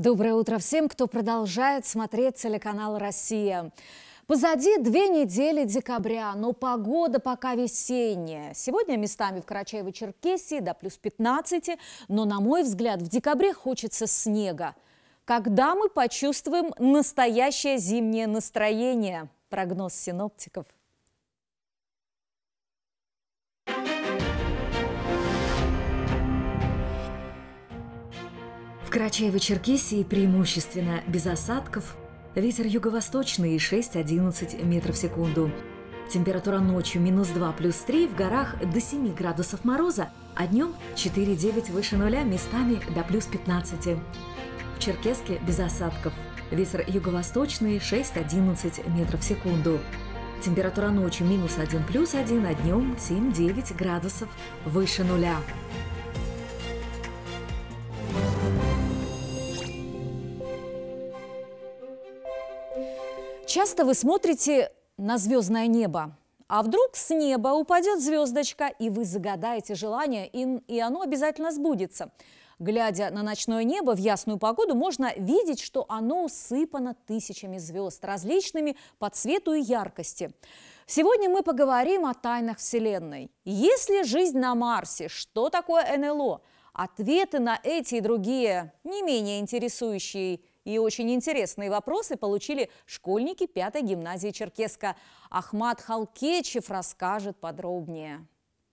Доброе утро всем, кто продолжает смотреть телеканал «Россия». Позади 2 недели декабря, но погода пока весенняя. Сегодня местами в Карачаево-Черкесии до плюс 15, но, на мой взгляд, в декабре хочется снега. Когда мы почувствуем настоящее зимнее настроение? Прогноз синоптиков. В Карачаево-Черкесии преимущественно без осадков. Ветер юго-восточный 6–11 метров в секунду. Температура ночью -2 плюс 3, в горах до 7 градусов мороза, а днем 4–9 выше нуля, местами до плюс 15. В Черкесске без осадков. Ветер юго-восточный 6–11 метров в секунду. Температура ночью -1 плюс 1, а днем 7–9 градусов выше нуля. Часто вы смотрите на звездное небо, а вдруг с неба упадет звездочка, и вы загадаете желание, и оно обязательно сбудется. Глядя на ночное небо в ясную погоду, можно видеть, что оно усыпано тысячами звезд, различными по цвету и яркости. Сегодня мы поговорим о тайнах Вселенной. Есть ли жизнь на Марсе? Что такое НЛО? Ответы на эти и другие, не менее интересующие и очень интересные вопросы получили школьники 5-й гимназии Черкесска. Ахмат Халкечев расскажет подробнее.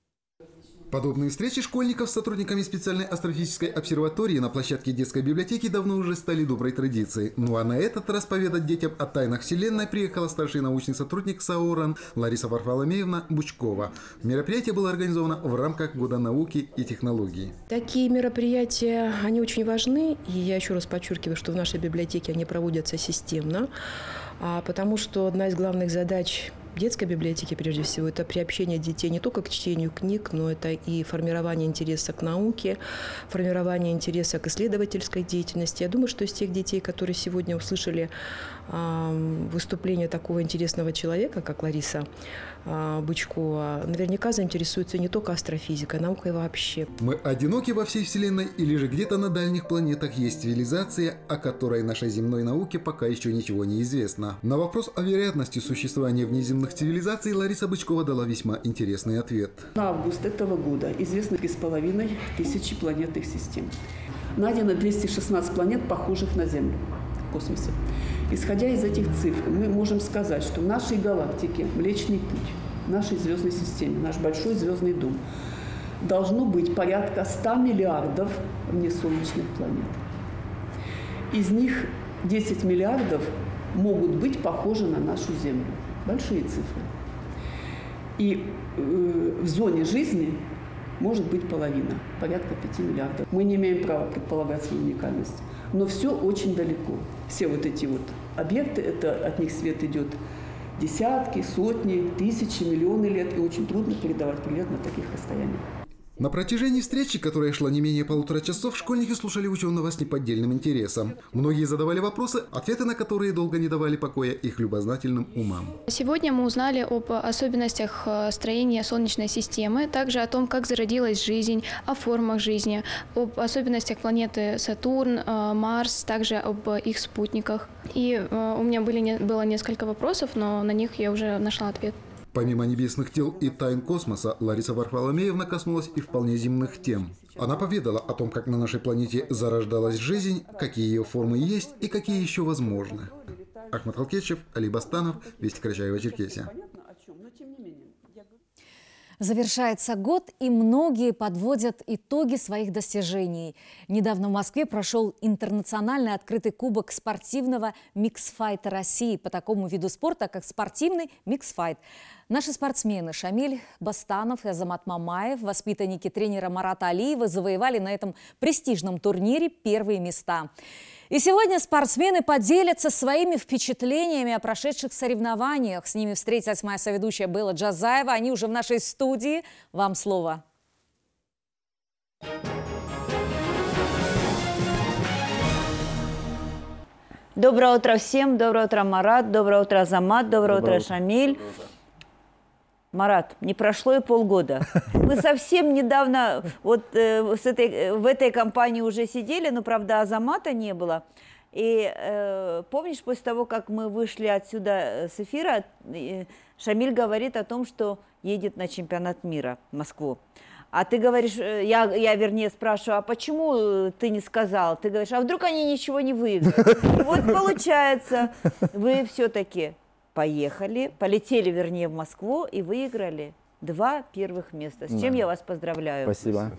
Подобные встречи школьников с сотрудниками специальной астрофизической обсерватории на площадке детской библиотеки давно уже стали доброй традицией. Ну а на этот раз поведать детям о тайнах Вселенной приехала старший научный сотрудник САО РАН Лариса Варфоломеевна Бучкова. Мероприятие было организовано в рамках Года науки и технологий. Такие мероприятия, они очень важны, и я еще раз подчеркиваю, что в нашей библиотеке они проводятся системно, потому что одна из главных задач детской библиотеки, прежде всего, это приобщение детей не только к чтению книг, но это и формирование интереса к науке, формирование интереса к исследовательской деятельности. Я думаю, что из тех детей, которые сегодня услышали выступление такого интересного человека, как Лариса Бычкова, наверняка заинтересуются не только астрофизикой, наукой вообще. Мы одиноки во всей Вселенной, или же где-то на дальних планетах есть цивилизация, о которой нашей земной науке пока еще ничего не известно? На вопрос о вероятности существования внеземных цивилизаций Лариса Бычкова дала весьма интересный ответ. На август этого года известно 3500 планетных систем. Найдено 216 планет, похожих на Землю в космосе. Исходя из этих цифр, мы можем сказать, что в нашей галактике, Млечный Путь, в нашей звездной системе, наш большой звездный дом, должно быть порядка 100 миллиардов внесолнечных планет. Из них 10 миллиардов могут быть похожи на нашу Землю. Большие цифры. И в зоне жизни может быть половина, порядка 5 миллиардов. Мы не имеем права предполагать свою уникальность. Но все очень далеко. Все вот эти вот объекты, от них свет идет десятки, сотни, тысячи, миллионы лет. И очень трудно передавать привет на таких расстояниях. На протяжении встречи, которая шла не менее 1,5 часов, школьники слушали ученого с неподдельным интересом. Многие задавали вопросы, ответы на которые долго не давали покоя их любознательным умам. Сегодня мы узнали об особенностях строения Солнечной системы, также о том, как зародилась жизнь, о формах жизни, об особенностях планеты Сатурн, Марс, также об их спутниках. И у меня было несколько вопросов, но на них я уже нашла ответ. Помимо небесных тел и тайн космоса, Лариса Варфоломеевна коснулась и вполне земных тем. Она поведала о том, как на нашей планете зарождалась жизнь, какие ее формы есть и какие еще возможны. Ахмат Халкечев, Али Бастанов, Вести Карачаево-Черкесия. Завершается год, и многие подводят итоги своих достижений. Недавно в Москве прошел интернациональный открытый кубок спортивного миксфайта России по такому виду спорта, как спортивный миксфайт. Наши спортсмены Шамиль Бастанов и Азамат Мамаев, воспитанники тренера Марата Алиева, завоевали на этом престижном турнире первые места. И сегодня спортсмены поделятся своими впечатлениями о прошедших соревнованиях. С ними встретилась моя соведущая Белла Джазаева. Они уже в нашей студии. Вам слово. Доброе утро всем. Доброе утро, Марат. Доброе утро, Азамат. Доброе утро, Шамиль. Марат, не прошло и полгода. Мы совсем недавно вот в этой компании уже сидели, но, правда, Азамата не было. И помнишь, после того, как мы вышли отсюда с эфира, Шамиль говорит о том, что едет на чемпионат мира в Москву. А ты говоришь, я вернее спрашиваю, а почему ты не сказал? Ты говоришь, а вдруг они ничего не выиграют? И вот получается, вы все-таки полетели, вернее, в Москву и выиграли 2 первых места. С чем я вас поздравляю. Спасибо.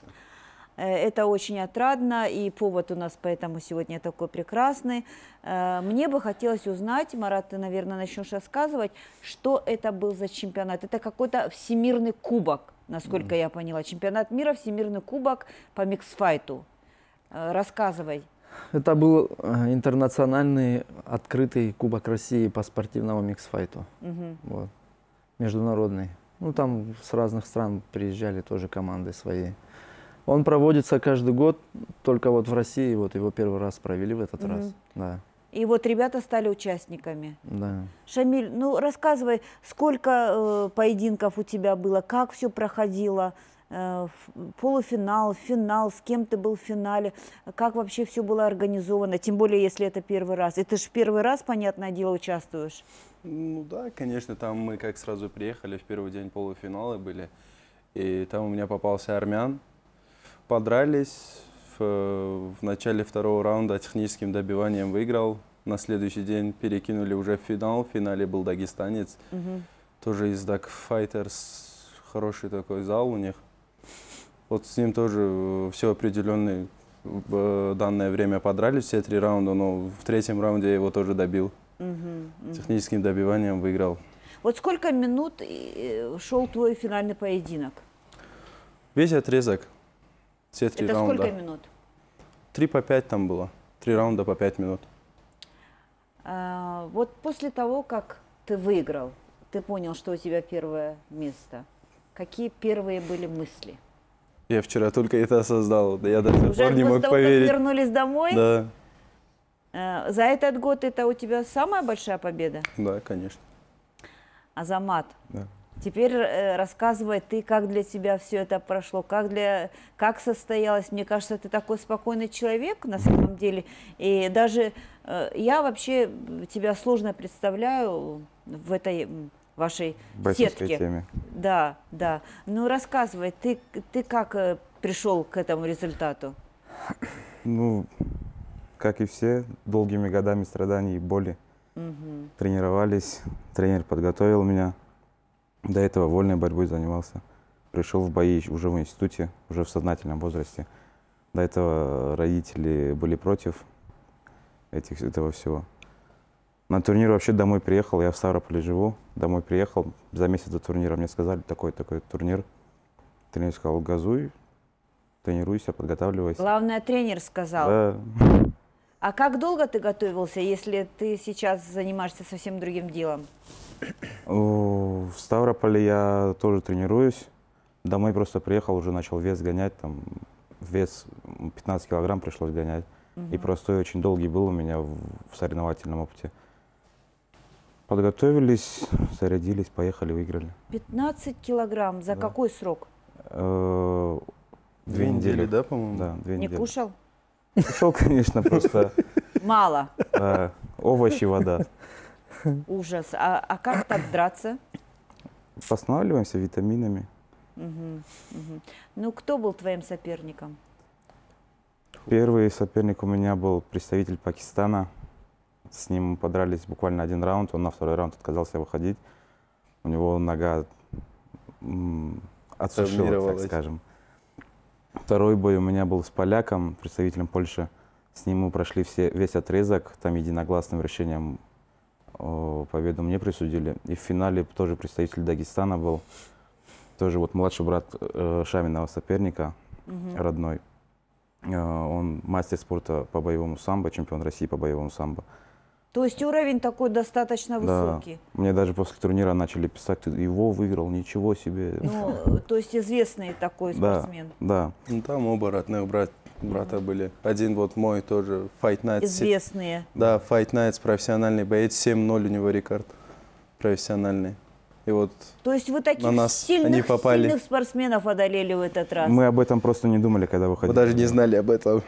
Это очень отрадно, и повод у нас поэтому сегодня такой прекрасный. Мне бы хотелось узнать, Марат, ты, наверное, начнешь рассказывать, что это был за чемпионат. Это какой-то всемирный кубок, насколько я поняла. Чемпионат мира, всемирный кубок по миксфайту. Рассказывай. Это был интернациональный открытый Кубок России по спортивному миксфайту. Вот. Международный. Ну, там с разных стран приезжали тоже команды свои. Он проводится каждый год, только вот в России вот его первый раз провели в этот раз. Да. И вот ребята стали участниками. Да. Шамиль, ну рассказывай, сколько поединков у тебя было, как все проходило, полуфинал, финал, с кем ты был в финале, как вообще все было организовано, тем более, если это первый раз. И ты же первый раз, понятное дело, участвуешь. Ну да, конечно, там мы как сразу приехали, в первый день полуфиналы были, и там у меня попался армян. Подрались, в начале второго раунда техническим добиванием выиграл. На следующий день перекинули уже в финал. В финале был дагестанец, тоже из Dag Fighters, хороший такой зал у них. Вот с ним тоже все определенное в данное время подрались, все 3 раунда, но в 3-м раунде я его тоже добил. Техническим добиванием выиграл. Вот сколько минут шел твой финальный поединок? Весь отрезок. Все 3 раунда. Это сколько минут? 3 по 5 там было. 3 раунда по 5 минут. Вот после того, как ты выиграл, ты понял, что у тебя первое место. Какие первые были мысли? Я вчера только это осознал. Я до сих пор не мог того, поверить. Как вернулись домой? Да. За этот год это у тебя самая большая победа? Да, конечно. Азамат, Да. теперь рассказывай ты, как для тебя все это прошло, как состоялось. Мне кажется, ты такой спокойный человек на самом деле. И даже я вообще тебя сложно представляю в этой вашей сетке. Теме. Да, да. Ну рассказывай, ты как пришел к этому результату? Ну, как и все, долгими годами страданий и боли. Тренировались, тренер подготовил меня. До этого вольной борьбой занимался. Пришел в бои уже в институте, уже в сознательном возрасте. До этого родители были против этого всего. На турнир вообще домой приехал, я в Ставрополе живу. Домой приехал, за месяц до турнира мне сказали, такой турнир. Тренер сказал, газуй, тренируйся, подготавливайся. Главное, тренер сказал. Да. А как долго ты готовился, если ты сейчас занимаешься совсем другим делом? В Ставрополе я тоже тренируюсь. Домой просто приехал, уже начал вес гонять. Там вес 15 килограмм пришлось гонять. И простой очень долгий был у меня в соревновательном опыте. Подготовились, зарядились, поехали, выиграли. 15 килограмм. За какой срок? 2 недели. Да, по-моему? Да, 2 Не недели. кушал? Кушал, конечно, просто Мало. овощи, вода. Ужас. А как так драться? Восстанавливаемся витаминами. Ну, кто был твоим соперником? Первый соперник у меня был представитель Пакистана. С ним мы подрались буквально 1 раунд. Он на 2-й раунд отказался выходить. У него нога отсушила, так скажем. 2-й бой у меня был с поляком, представителем Польши. С ним мы прошли весь отрезок. Там единогласным решением победу мне присудили. И в финале тоже представитель Дагестана был. Тоже вот младший брат Шаминого соперника, родной. Он мастер спорта по боевому самбо, чемпион России по боевому самбо. То есть уровень такой достаточно высокий. Да. Мне даже после турнира начали писать, ты его выиграл, ничего себе. Ну, то есть известный такой спортсмен. Да. Ну, там оба родных брата были. Один вот мой тоже, Fight Nights. Известные. Да, Fight Nights, профессиональный боец, 7-0 у него рекорд профессиональный. И вот То есть вы таких на нас они попали. сильных спортсменов одолели в этот раз? Мы об этом просто не думали, когда выходили. Мы даже не знали об этом.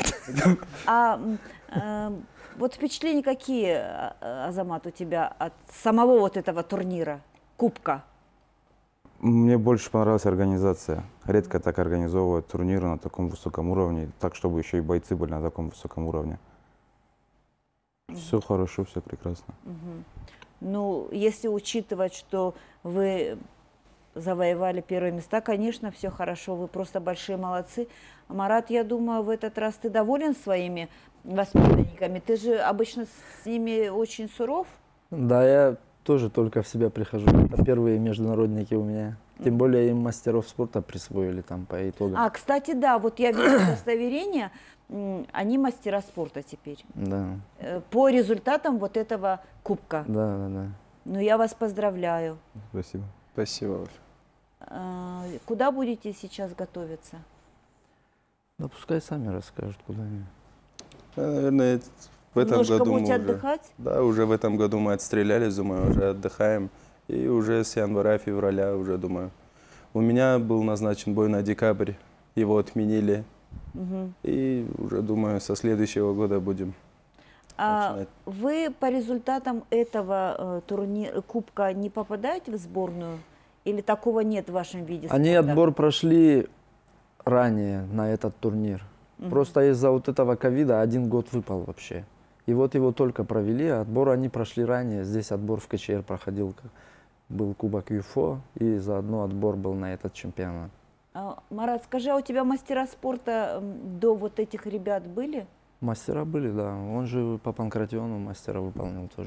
Вот впечатления какие, Азамат, у тебя от самого вот этого турнира, кубка? Мне больше понравилась организация. Редко так организовывают турниры на таком высоком уровне, так, чтобы еще и бойцы были на таком высоком уровне. Все хорошо, все прекрасно. Ну, если учитывать, что вы завоевали первые места, конечно, все хорошо, вы просто большие молодцы. Марат, я думаю, в этот раз ты доволен своими воспитанниками? Ты же обычно с ними очень суров? Да, я тоже только в себя прихожу. Это первые международники у меня. Тем более им мастеров спорта присвоили там по итогам. Кстати, да, вот я вижу удостоверение, они мастера спорта теперь. Да. По результатам вот этого кубка. Да. Ну, я вас поздравляю. Спасибо. Спасибо. Куда будете сейчас готовиться? Да пускай сами расскажут, куда они. Наверное, в этом Немножко году будете мы уже, отдыхать? Да, уже в этом году мы отстрелялись, думаю, уже отдыхаем. И уже с января-февраля уже, думаю. У меня был назначен бой на декабрь, его отменили. И уже, думаю, со следующего года будем начинать. Вы по результатам этого турнира, кубка не попадаете в сборную? Или такого нет в вашем виде спорта? Они отбор прошли ранее на этот турнир. Просто из-за вот этого ковида 1 год выпал вообще. И вот его только провели, а отбор они прошли ранее. Здесь отбор в КЧР проходил, был Кубок ЮФО, и заодно отбор был на этот чемпионат. Марат, скажи, а у тебя мастера спорта до вот этих ребят были? Мастера были, да. Он же по панкратиону мастера выполнил тоже.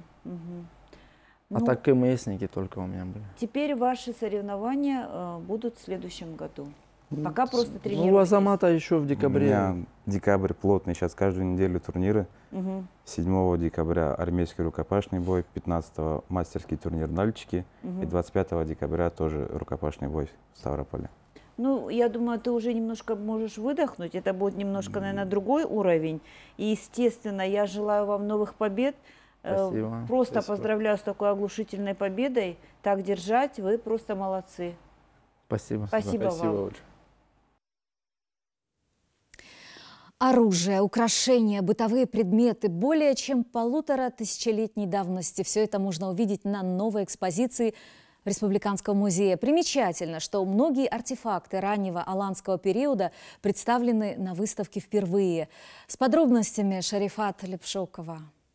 А Ну, так КМСники только у меня были. Теперь ваши соревнования будут в следующем году. Пока просто Ну, у тренируетесь. Азамата еще в У декабре. меня декабрь плотный, сейчас каждую неделю турниры. 7 декабря армейский рукопашный бой, 15 мастерский турнир Нальчики и 25 декабря тоже рукопашный бой в Ставрополе. Ну, я думаю, ты уже немножко можешь выдохнуть. Это будет немножко, наверное, другой уровень. И, естественно, я желаю вам новых побед. Спасибо. Просто Спасибо. поздравляю с такой оглушительной победой. Так держать, вы просто молодцы. Спасибо. Спасибо вам. Очень. Оружие, украшения, бытовые предметы более чем 1500-летней давности. Все это можно увидеть на новой экспозиции Республиканского музея. Примечательно, что многие артефакты раннего аланского периода представлены на выставке впервые. С подробностями Шарифат Лепшокова.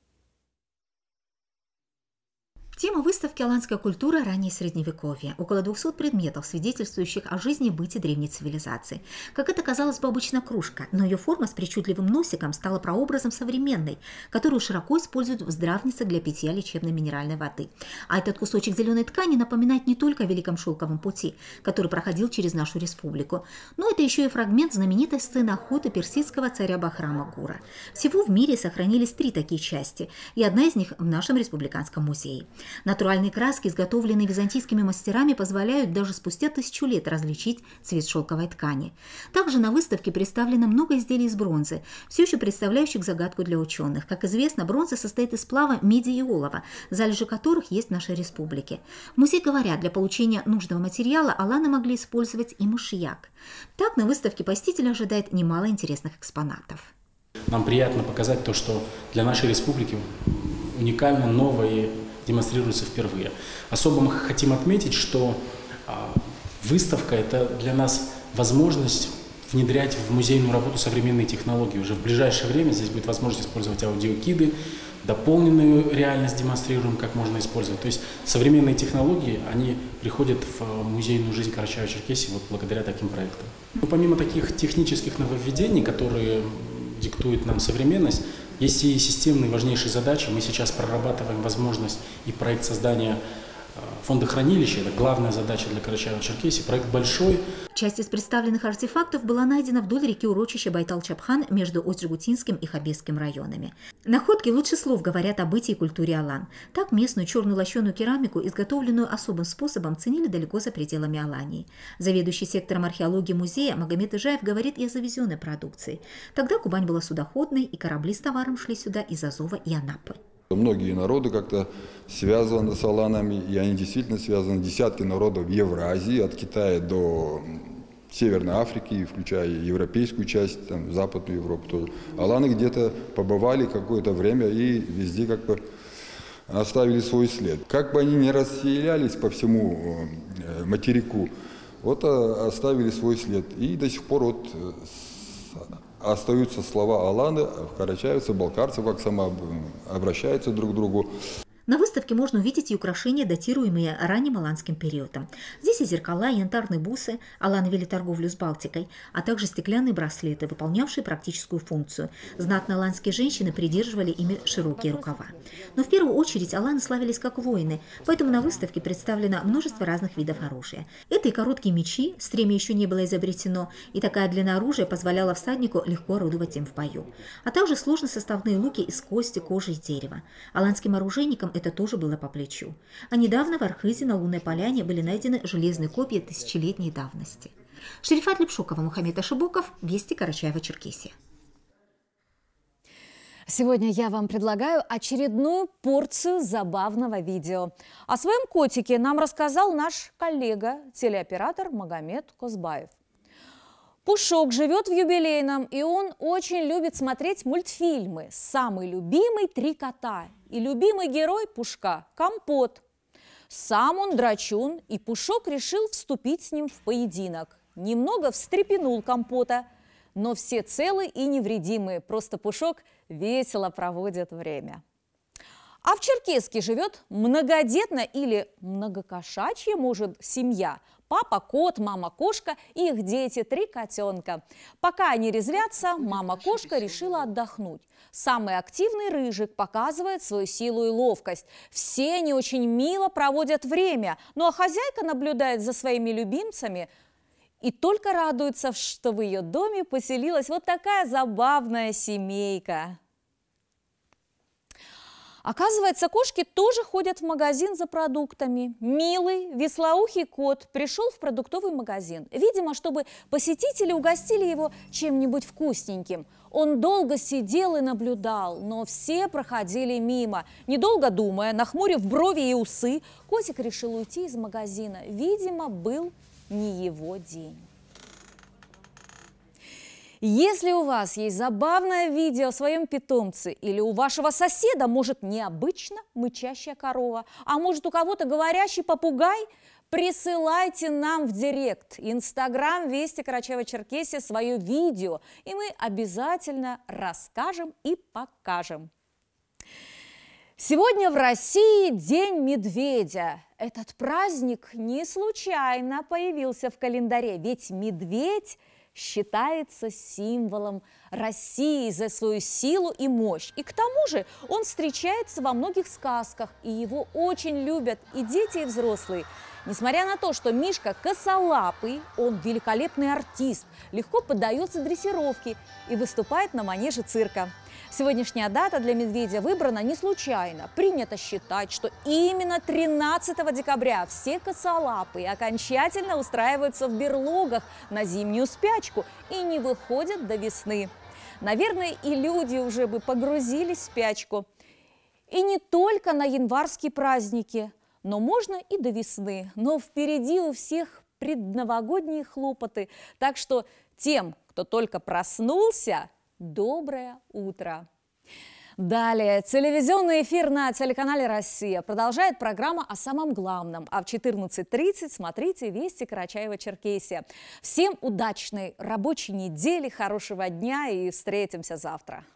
Тема выставки «Аланская культура. Раннее Средневековье». Около 200 предметов, свидетельствующих о жизни и быте древней цивилизации. Как это казалось бы, обычно кружка, но ее форма с причудливым носиком стала прообразом современной, которую широко используют в здравницах для питья лечебной минеральной воды. А этот кусочек зеленой ткани напоминает не только о Великом Шелковом пути, который проходил через нашу республику, но это еще и фрагмент знаменитой сцены охоты персидского царя Бахрама Гура. Всего в мире сохранились 3 такие части, и одна из них в нашем республиканском музее. Натуральные краски, изготовленные византийскими мастерами, позволяют даже спустя 1000 лет различить цвет шелковой ткани. Также на выставке представлено много изделий из бронзы, все еще представляющих загадку для ученых. Как известно, бронза состоит из сплава меди и олова, залежи которых есть в нашей республике. В музее говорят, для получения нужного материала аланы могли использовать и мышьяк. Так, на выставке посетителя ожидает немало интересных экспонатов. Нам приятно показать то, что для нашей республики уникально, новое и демонстрируется впервые. Особо мы хотим отметить, что выставка – это для нас возможность внедрять в музейную работу современные технологии. Уже в ближайшее время здесь будет возможность использовать аудиокиды, дополненную реальность демонстрируем, как можно использовать. То есть современные технологии, они приходят в музейную жизнь Карачаево-Черкесии вот благодаря таким проектам. Но помимо таких технических нововведений, которые диктует нам современность, есть и системные важнейшие задачи. Мы сейчас прорабатываем возможность и проект создания фонда хранилища. Это главная задача для Карачаево-Черкесии. Проект большой. Часть из представленных артефактов была найдена вдоль реки урочища Байтал-Чапхан между Озрегутинским и Хабесским районами. Находки лучше слов говорят о бытии и культуре Алан. Так местную черную лощеную керамику, изготовленную особым способом, ценили далеко за пределами Алании. Заведующий сектором археологии музея Магомед Ижаев говорит и о завезенной продукции. Тогда Кубань была судоходной, и корабли с товаром шли сюда из Азова и Анапы. Многие народы как-то связаны с аланами, и они действительно связаны. Десятки народов в Евразии, от Китая до Северной Африки, включая европейскую часть, там, Западную Европу тоже. Аланы где-то побывали какое-то время и везде как бы оставили свой след. Как бы они ни расселялись по всему материку, вот оставили свой след. И до сих пор вот остаются слова аланы, карачаевцы, балкарцы, как сама обращаются друг к другу. На выставке можно увидеть и украшения, датируемые ранним аланским периодом. Здесь и зеркала, и янтарные бусы, аланы вели торговлю с Балтикой, а также стеклянные браслеты, выполнявшие практическую функцию. Знатные аланские женщины придерживали ими широкие рукава. Но в первую очередь аланы славились как воины, поэтому на выставке представлено множество разных видов оружия. Это и короткие мечи, стремя еще не было изобретено, и такая длина оружия позволяла всаднику легко орудовать им в бою. А также сложносоставные луки из кости, кожи и дерева. Аланским оружейникам это тоже было по плечу. А недавно в Архизе на Лунной Поляне были найдены железные копья тысячелетней давности. Шерифат Лепшукова, Мухаммед Ашибуков, Вести, Карачаево-Черкесия. Сегодня я вам предлагаю очередную порцию забавного видео. О своем котике нам рассказал наш коллега, телеоператор Магомед Козбаев. Пушок живет в юбилейном, и он очень любит смотреть мультфильмы. Самый любимый «Три кота» и любимый герой Пушка – Компот. Сам он драчун, и Пушок решил вступить с ним в поединок. Немного встрепенул Компота, но все целы и невредимы, просто Пушок весело проводит время. А в Черкесске живет многодетная или многокошачья, может, семья. Папа кот, мама кошка и их дети, 3 котенка. Пока они резвятся, мама кошка решила отдохнуть. Самый активный рыжик показывает свою силу и ловкость. Все они очень мило проводят время, ну а хозяйка наблюдает за своими любимцами и только радуется, что в ее доме поселилась вот такая забавная семейка. Оказывается, кошки тоже ходят в магазин за продуктами. Милый, веслоухий кот пришел в продуктовый магазин. Видимо, чтобы посетители угостили его чем-нибудь вкусненьким. Он долго сидел и наблюдал, но все проходили мимо. Недолго думая, нахмурив брови и усы, котик решил уйти из магазина. Видимо, был не его день. Если у вас есть забавное видео о своем питомце или у вашего соседа, может, необычно мычащая корова, а может, у кого-то говорящий попугай, присылайте нам в директ Инстаграм Вести Карачаево-Черкесия свое видео, и мы обязательно расскажем и покажем. Сегодня в России День медведя. Этот праздник не случайно появился в календаре, ведь медведь считается символом России за свою силу и мощь. И к тому же он встречается во многих сказках, и его очень любят и дети, и взрослые. Несмотря на то, что Мишка косолапый, он великолепный артист, легко поддается дрессировке и выступает на манеже цирка. Сегодняшняя дата для медведя выбрана не случайно. Принято считать, что именно 13 декабря все косолапые окончательно устраиваются в берлогах на зимнюю спячку и не выходят до весны. Наверное, и люди уже бы погрузились в спячку. И не только на январские праздники, но можно и до весны. Но впереди у всех предновогодние хлопоты. Так что тем, кто только проснулся, доброе утро! Далее телевизионный эфир на телеканале «Россия» продолжает программа о самом главном. А в 14:30 смотрите Вести Карачаево-Черкесия. Всем удачной рабочей недели, хорошего дня и встретимся завтра.